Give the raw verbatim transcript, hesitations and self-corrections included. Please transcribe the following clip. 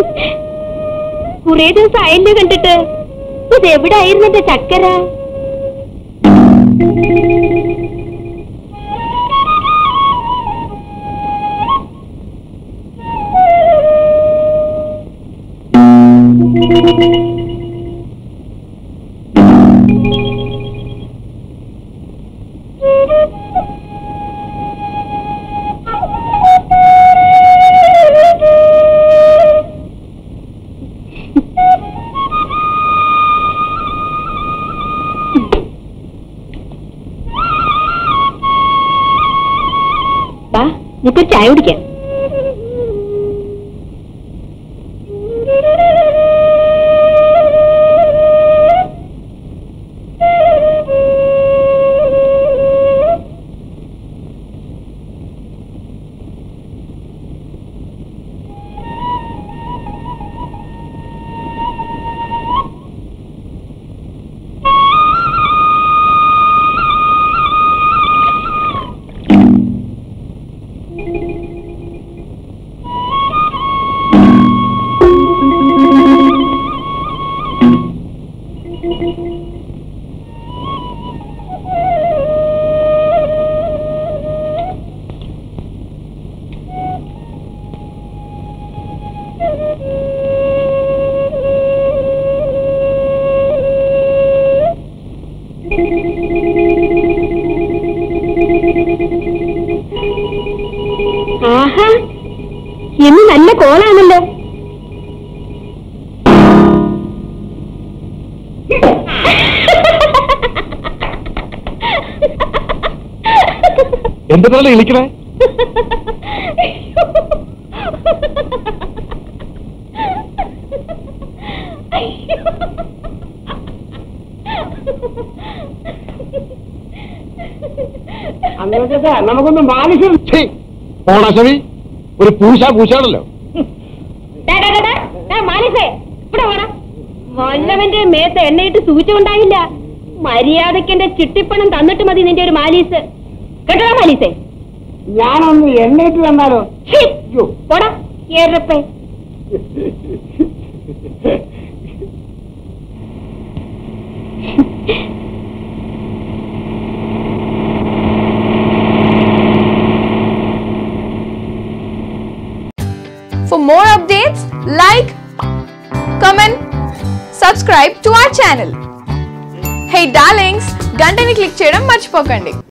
കുറെ ദിവസം ആയില്ലേ കണ്ടിട്ട്. ഇത് എവിടെ ആയിരുന്നു എന്റെ ചക്കര? നിനക്ക് ചായ കുടിക്കാം. ആഹാ, ഇന്ന് നല്ല കോളാണല്ലോ. എന്താണ് വിളിക്കണേ? നമുക്കൊന്ന് മാലിശം ഓണാശവി ഒരു പൂശ പൂശാണല്ലോ. വല്ലവന്റെ മേത്ത് എണ്ണയിട്ട് സൂചിച്ചുണ്ടായില്ല. മര്യാദയ്ക്ക് എന്റെ ചിട്ടിപ്പണം തന്നിട്ട് മതി നിന്റെ ഒരു മാലീസ്. കേട്ടോ മാലീസേ? ഞാനൊന്ന് എണ്ണയിട്ട് തന്നാലോ? പോടാ ഏറപ്പേ. For more updates, like, comment, subscribe to our channel. Hey darlings, gantani click cheyadam marchipokandi.